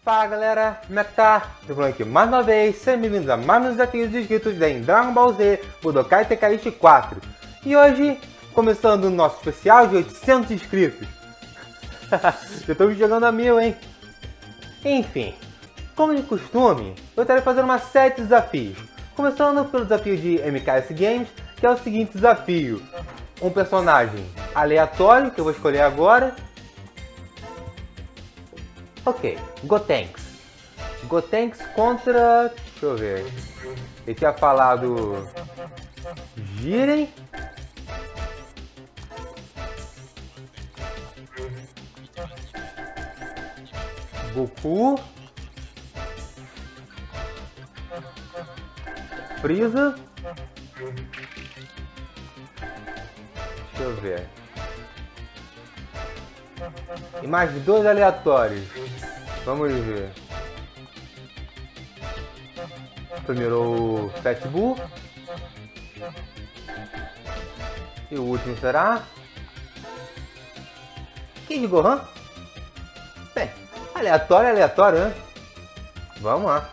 Fala galera, como é que tá? Tô falando aqui mais uma vez, sejam bem-vindos a mais um desafio de inscritos em Dragon Ball Z Budokai Tenkaichi 4. E hoje, começando o nosso especial de 800 inscritos. Já tô jogando a 1000, hein? Enfim, como de costume, eu estarei fazendo uma série de desafios. Começando pelo desafio de MKS Games, que é o seguinte desafio. Um personagem aleatório, que eu vou escolher agora. Ok, Gotenks. Gotenks contra... deixa eu ver. Ele tinha falado... Jiren. Goku. Frieza. Deixa eu ver. E mais dois aleatórios. Vamos ver. Primeiro o Fat Bull. E o último será... Kid Gohan? Bem, aleatório, aleatório, né? Vamos lá.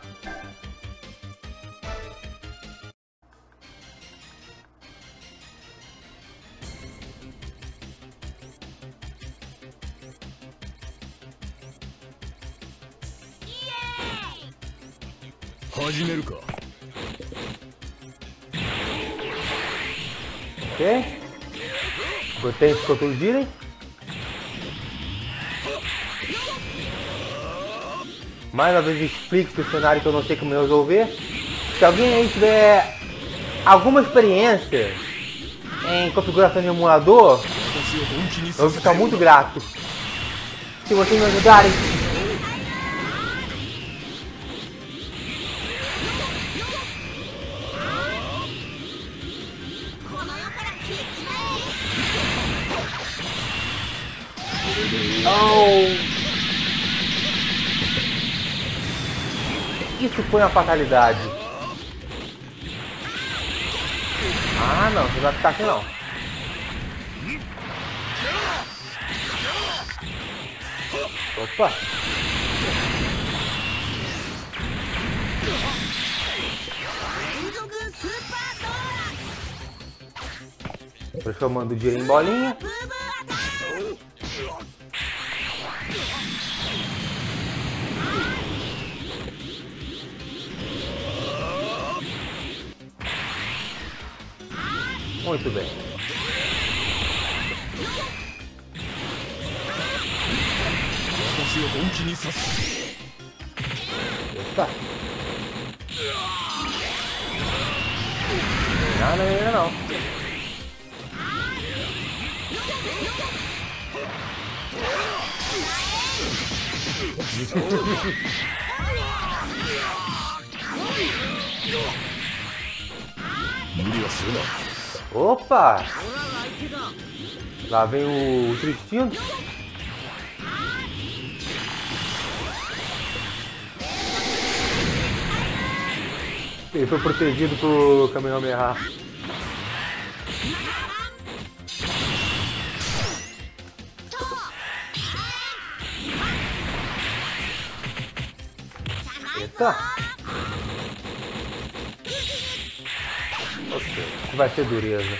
Ok. Gotenks contra o Jiren. Mais uma vez explique o cenário que eu não sei como resolver. Se alguém aí tiver alguma experiência em configuração de emulador, eu vou ficar muito grato. Se vocês me ajudarem. Isso foi uma fatalidade. Ah, não, você não vai ficar aqui não. Opa! Transformando o Jiren em bolinha. Muito bem. Opa. Nada ainda não. Opa! Lá vem o Tristinho. Ele foi protegido por Kamehameha. Eita! Ok, isso vai ser dureza.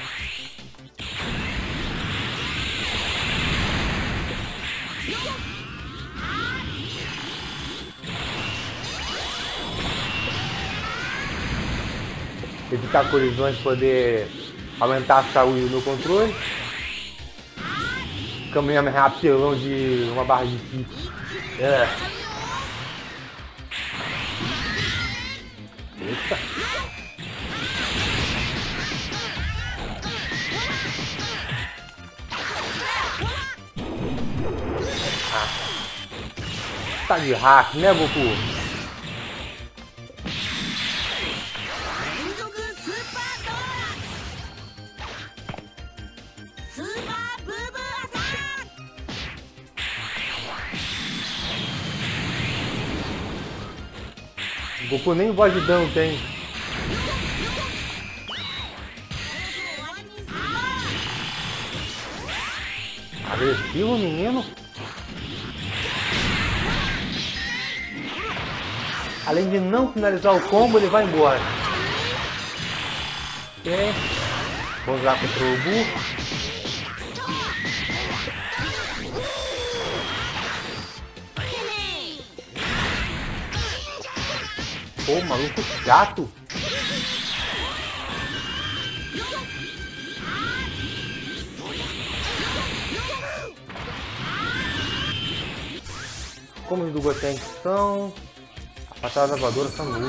Evitar colisões, poder aumentar a saúde no controle. Kamehameha apelão de uma barra de ki. Eita! Tá de hack, né, Goku? Goku nem voz de dano tem. Agressivo, menino. Além de não finalizar o combo, ele vai embora. Ok. Vou usar contra o Ubu. Pô, maluco chato. Como os do Gotenks são... A patada voadora são luz.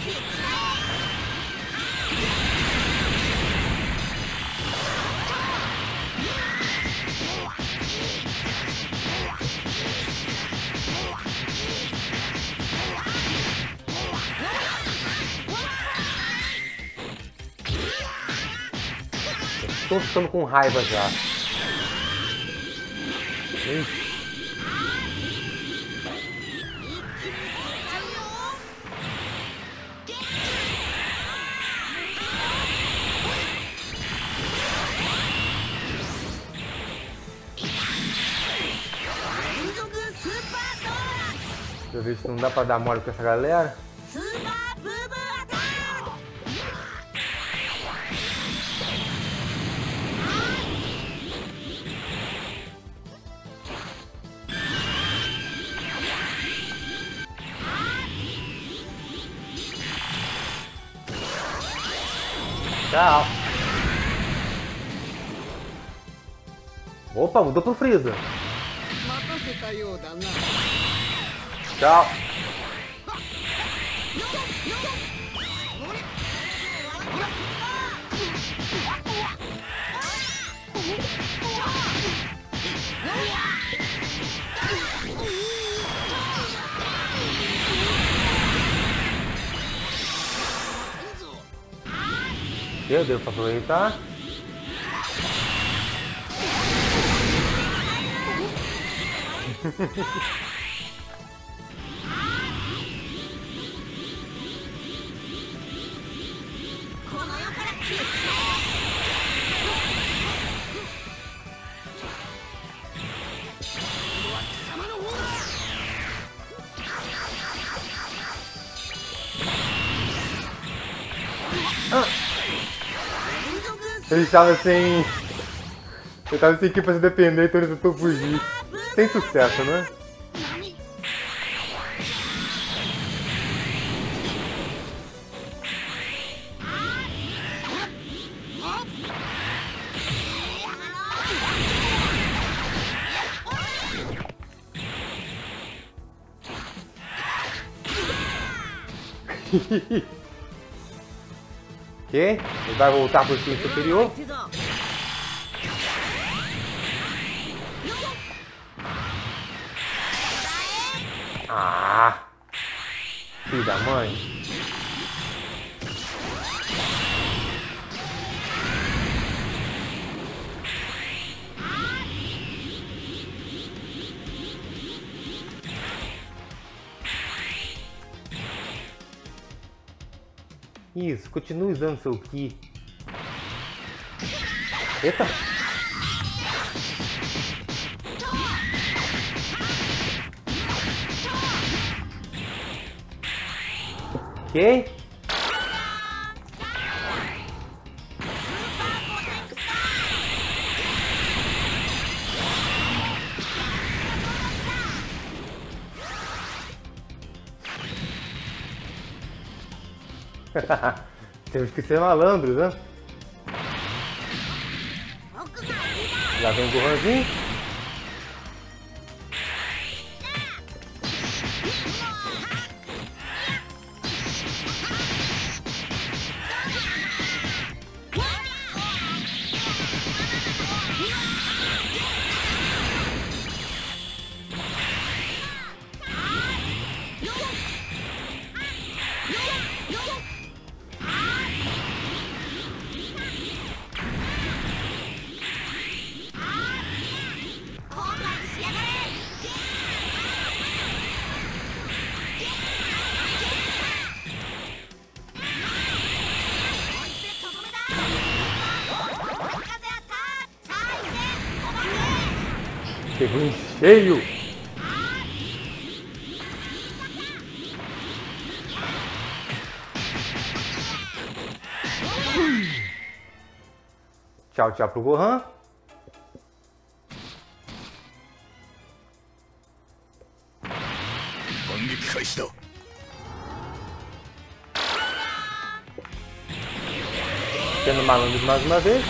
Estou ficando com raiva já. Ixi. Deixa eu ver se não dá pra dar mole com essa galera. Tchau. Opa, mudou pro Freeza. Tchau. Eu devo aproveitar. Ele estava sem... Eu estava sem equipe pra se defender, então ele tentou fugir. Sem sucesso, né? Ok, ele vai voltar para o time superior. Ah! Filho da mãe! Isso, continue usando seu Ki. Eita! Ok. Temos que ser malandros, né? Lá vem o Gohanzinho. Pegou em cheio. Tchau, tchau pro Gohan. Tendo malandros mais uma vez.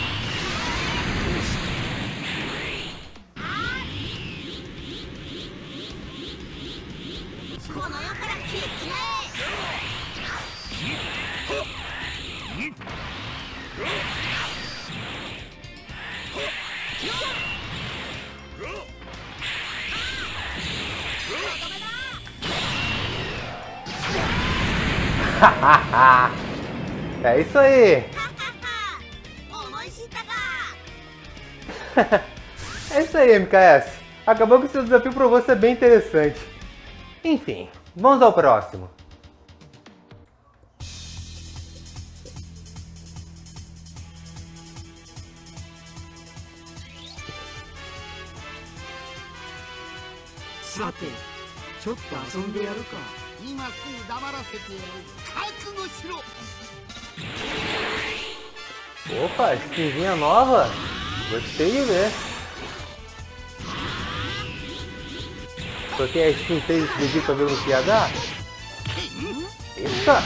É isso aí! É isso aí, MKS. Acabou que o seu desafio provou ser bem interessante. Enfim, vamos ao próximo. Opa, skinzinha nova? Gostei de ver. Troquei a skin 3 de Vegeta pra ver o que ia dar. Eita!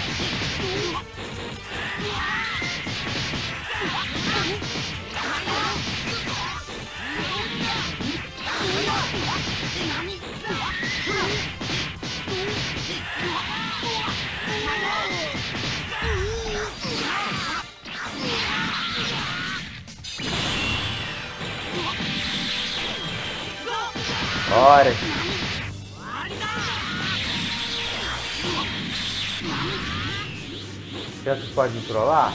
Ora! Será que pode me trollar?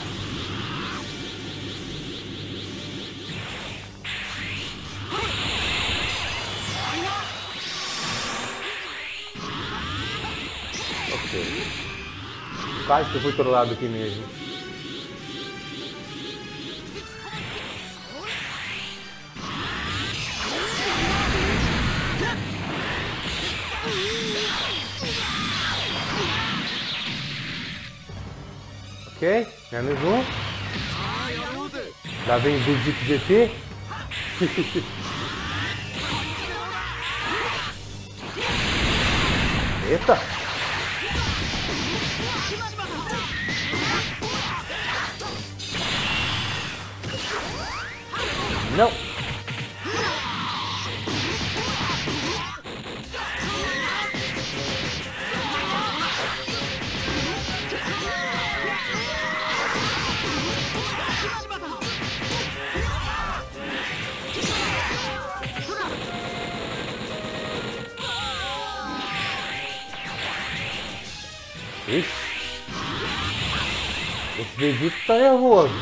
Ok. Quase que eu fui trollado aqui mesmo. Ok, menos um. Lá vem o Vegeta GT. Eita! Não! Ixi. Esse Vegeta tá nervoso.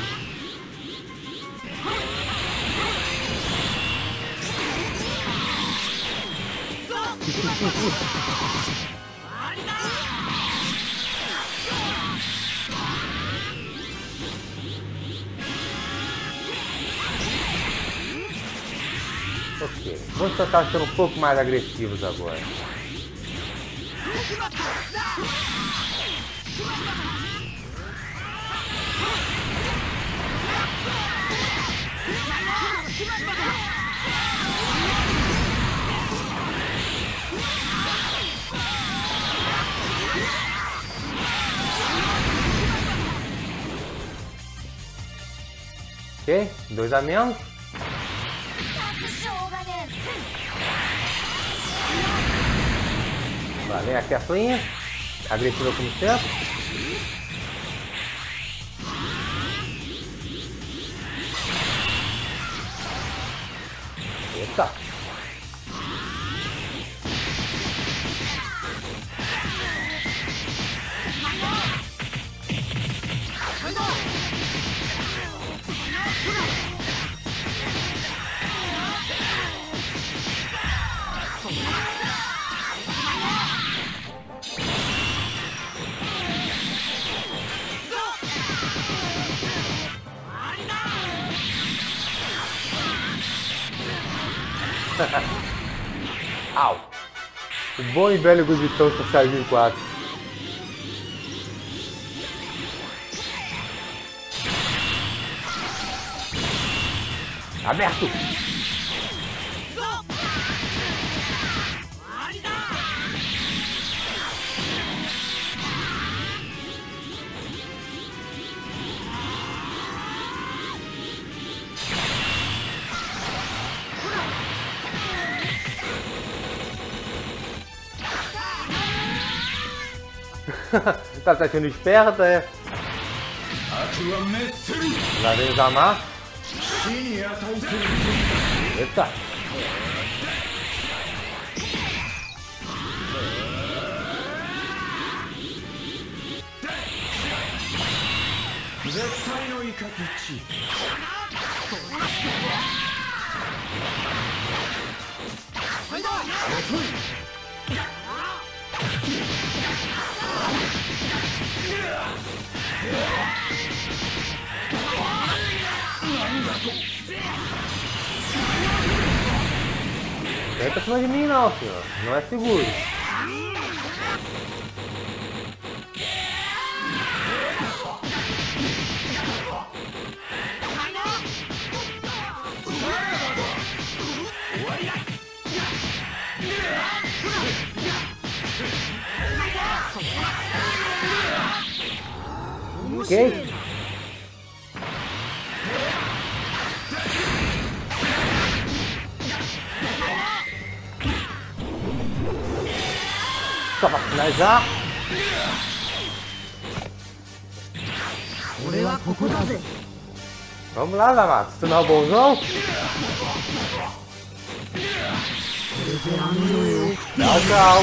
Ok, vamos tentar ser um pouco mais agressivos agora. Ok, 2 a menos. Lá vem a Keflinha, agressiva como sempre. Eita! Au! O bom e velho Gogitão Super Saiyajin 4. Aberto! Tá se achando esperta, é? Lá vem o Zamasu. Eita! Vem pra cima de mim não, senhor. Não é seguro. Ok. Só pra finalizar. Vamos lá, Zamasu. Sinal bonzão. Tchau, tchau.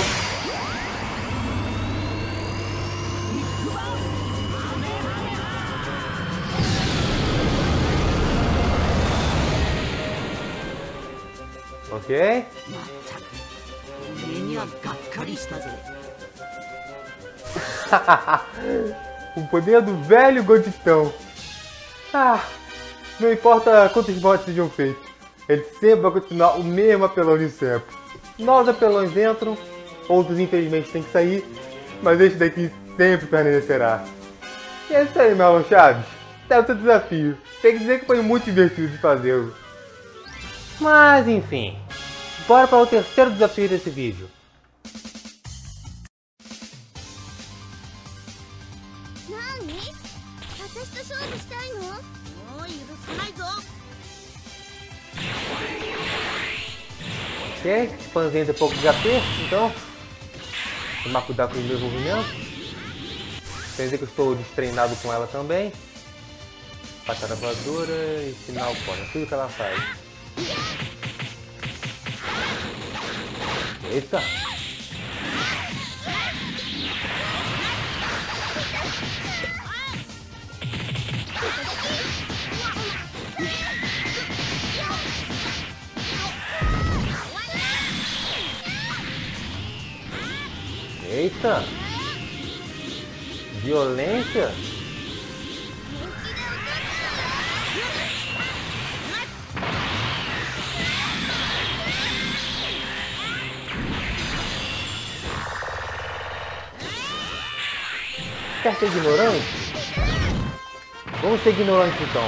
Ok. O poder do velho Goditão. Ah, não importa quantos bots sejam feitos, ele sempre vai continuar o mesmo apelão de sempre. Novos apelões entram, outros infelizmente têm que sair, mas este daqui sempre permanecerá. E é isso aí, Marlon Chaves. Até o seu desafio. Tem que dizer que foi muito divertido de fazê-lo. Mas enfim, bora para o terceiro desafio desse vídeo. Ok, Panzinha tem pouco de HP, então tomar cuidado com os meus movimentos. Quer dizer que eu estou destreinado com ela também. Patada voadora e sinal pônei, tudo que ela faz. Eita! Eita! Violência? Quer ser ignorante? Vamos ser ignorantes então.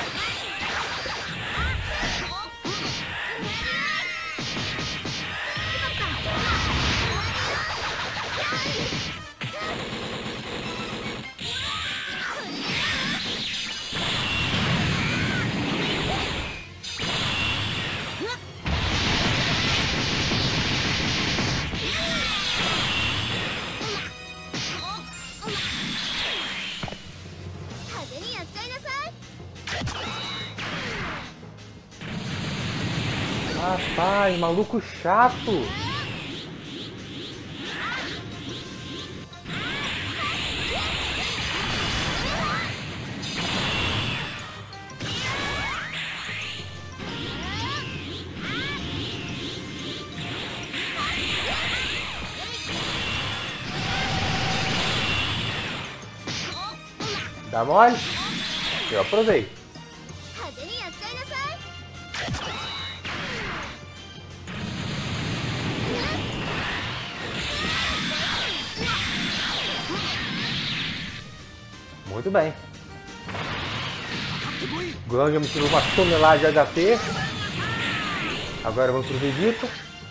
Rapaz, maluco chato. Dá mole? Eu aproveito. Muito bem. Gohan já me tirou uma tonelada de HP. Agora vamos pro Vegeta.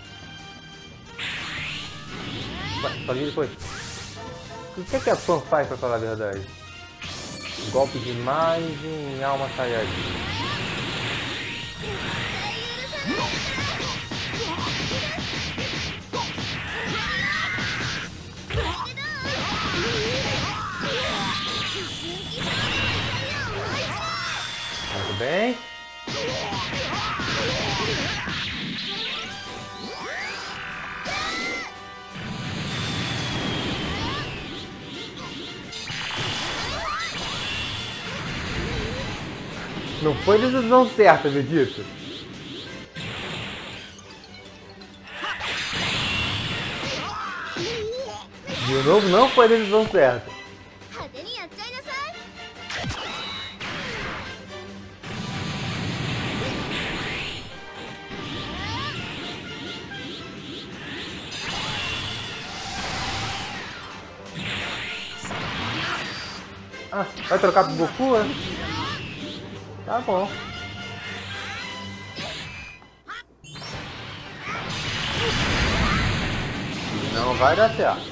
Falei depois. O que a Pan faz, pra falar a verdade? Golpe de imagem em alma Saiyajin. Muito bem. Não foi decisão certa, Vegeta. De novo, não foi decisão certa. Ah, vai trocar pro Goku, né? Tá bom. Não vai dar certo.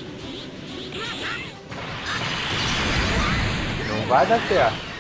Não vai dar certo.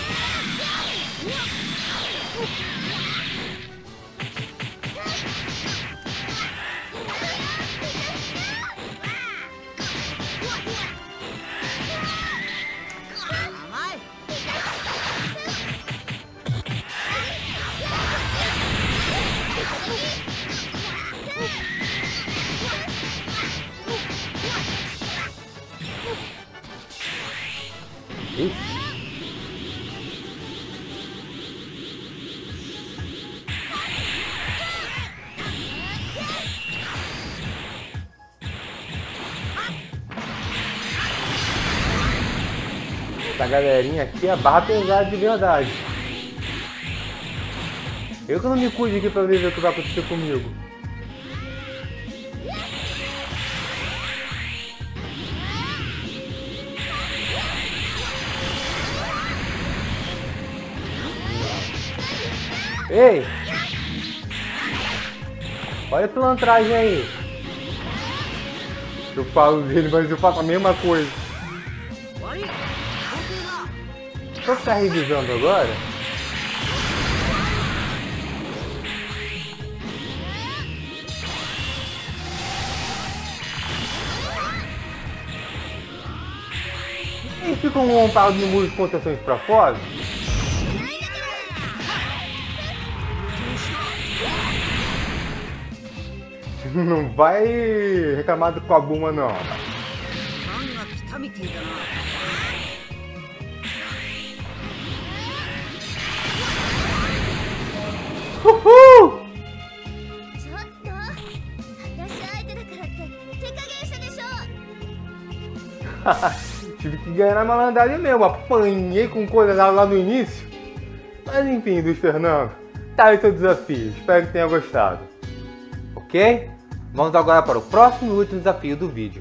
Essa galerinha aqui é barra pesada de verdade. Eu que não me cuide aqui pra ver o que vai acontecer comigo. Ei! Olha a pilantragem aí. Eu falo dele, mas eu faço a mesma coisa. Vou ficar revisando agora. E fica um par de muro de contenções pra fora. Não vai reclamar com a Bulma, não. Uhul! Tive que ganhar na malandragem mesmo, apanhei com coisa lá no início. Mas enfim, Luiz Fernando, tá aí seu desafio, espero que tenha gostado. Ok? Vamos agora para o próximo e último desafio do vídeo.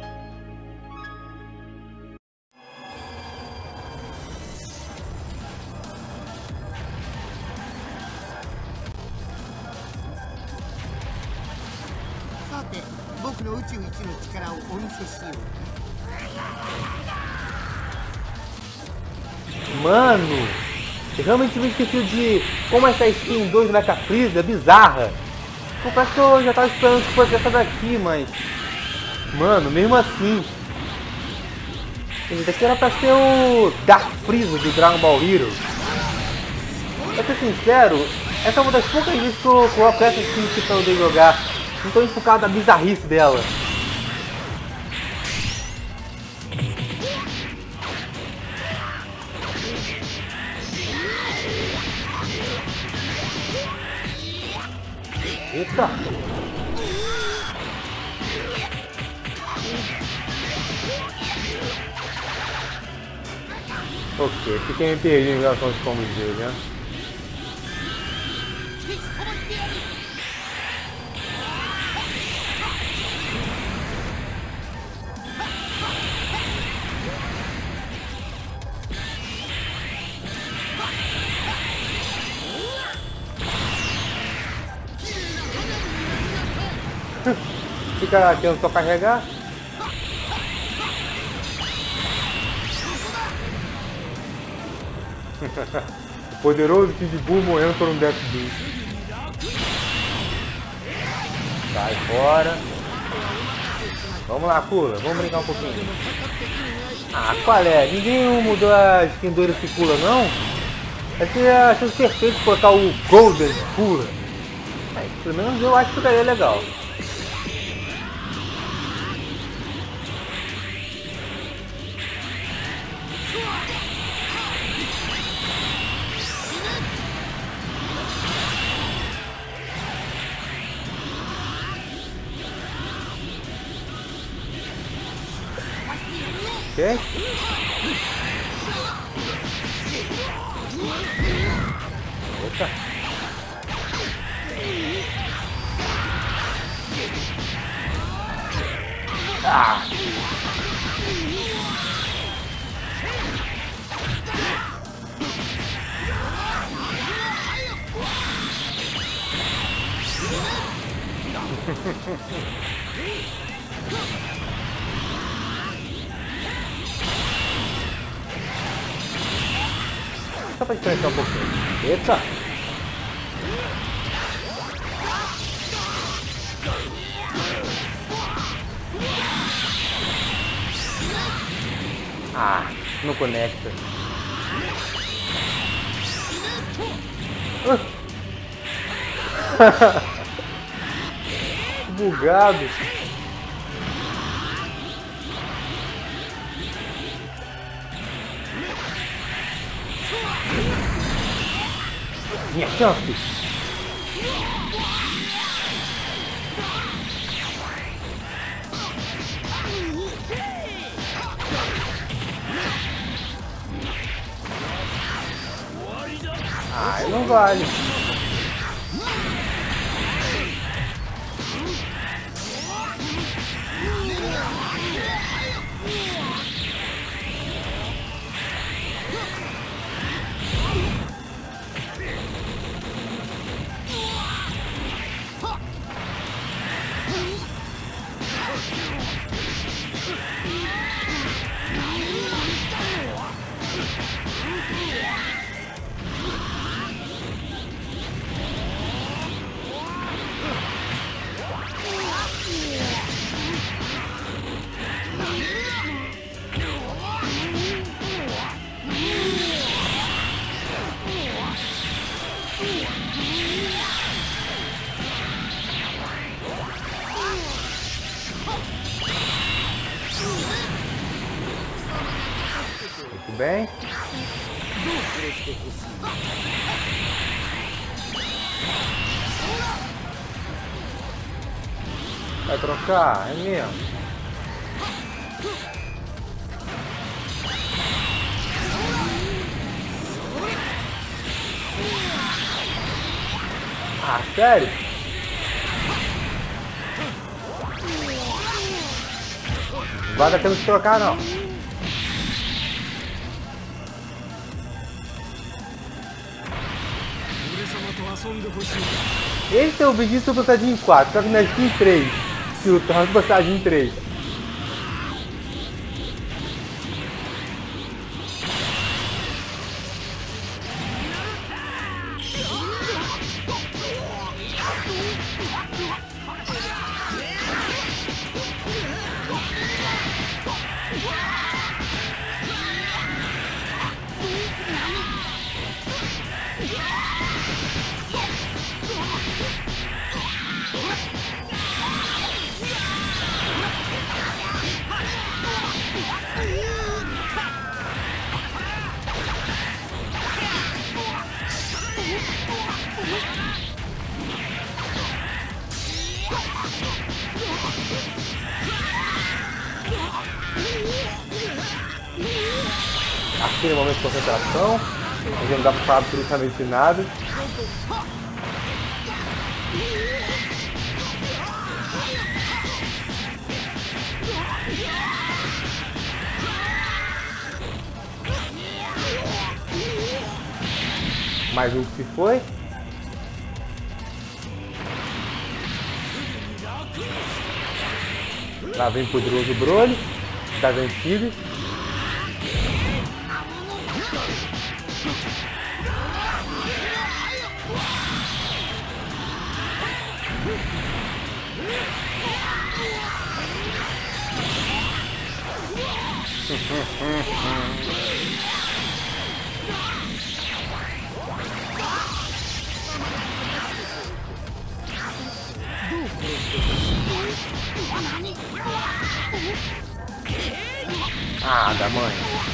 Mano, eu realmente me esqueci de como essa skin 2 Mecha Freeza é bizarra. Parece que eu já tava esperando que fosse essa daqui, mas... Mano, mesmo assim... Esse daqui era pra ser o Dark Freeza do Dragon Ball Hero. Pra ser sincero, essa é uma das poucas vezes que eu coloco essa skin aqui pra poder jogar. Então por causa da bizarrice dela. Eita! Ok, fiquei me perdido em relação aos combos dele, né? Fica querendo só carregar. O poderoso Kid Buu morrendo por um Death Beat. Sai fora. Vamos lá, Kula. Vamos brincar um pouquinho. Ah, qual é? Ninguém mudou a skin do Kula, não? Essa é a chance perfeita de colocar o Golden Kula. Pelo menos eu acho que ficaria legal. Ok? Opa! Ah! Só pra diferenciar um pouquinho. Eita! Ah, não conecta. Bugado. Minha chance. Ai, não vale. Muito bem. Vai trocar, é mesmo. Ah, sério? Não vai dar tempo de trocar, não. Esse é o Vegeta Super Saiyajin 4, só que na skin 3. Se o Super Saiyajin 3. Aquele momento de concentração, onde não dá pra falar absolutamente nada. Mais um que se foi. Lá vem o poderoso Broly, das antigas. Ah, da mãe.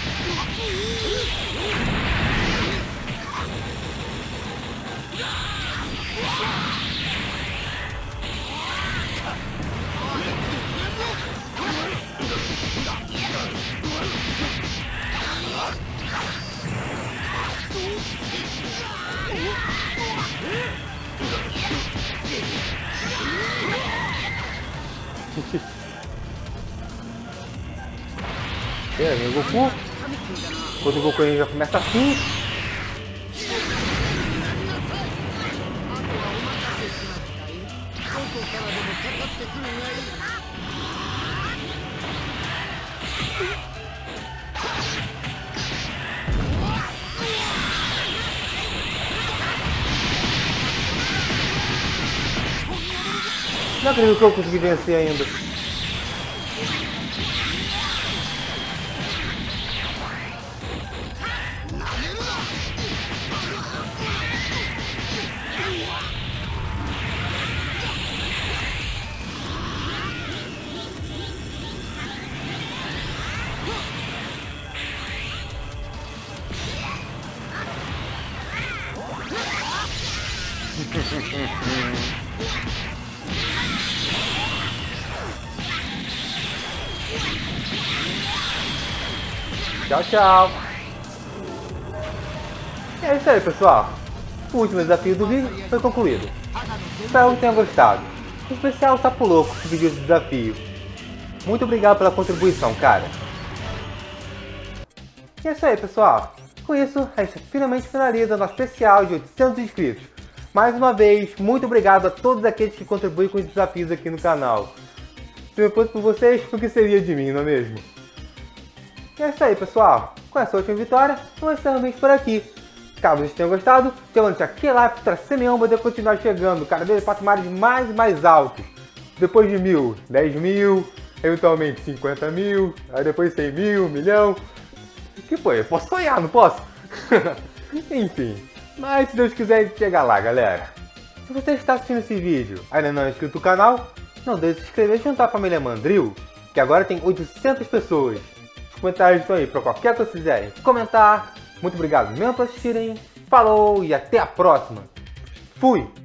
Vem o Goku. Quando o Goku ele já começa assim. Não acredito que eu consegui vencer ainda. Tchau, tchau. É isso aí, pessoal. O último desafio do vídeo foi concluído. Espero que tenham gostado. Em especial o Sapo Louco que pediu esse desafio. Muito obrigado pela contribuição, cara. E é isso aí, pessoal. Com isso, a gente finalmente finaliza nosso especial de 800 inscritos. Mais uma vez, muito obrigado a todos aqueles que contribuem com os desafios aqui no canal. Se não fosse por vocês, o que seria de mim, não é mesmo? E é isso aí, pessoal. Com essa última vitória, vamos encerrar o vídeo por aqui. Caso vocês tenham gostado, levante aquele like para semeão poder continuar chegando cada vez patamares mais e mais altos. Depois de 1000, 10 mil, eventualmente 50 mil, aí depois 100 mil, 1 milhão. Que foi? Eu posso sonhar, não posso? Enfim, mas se Deus quiser, a gente chega lá, galera. Se você está assistindo esse vídeo e ainda não é inscrito no canal, não deixe de se inscrever e juntar a família Mandril, que agora tem 800 pessoas. Os comentários estão aí para qualquer coisa que quiserem comentar. Muito obrigado mesmo por assistirem. Falou e até a próxima. Fui!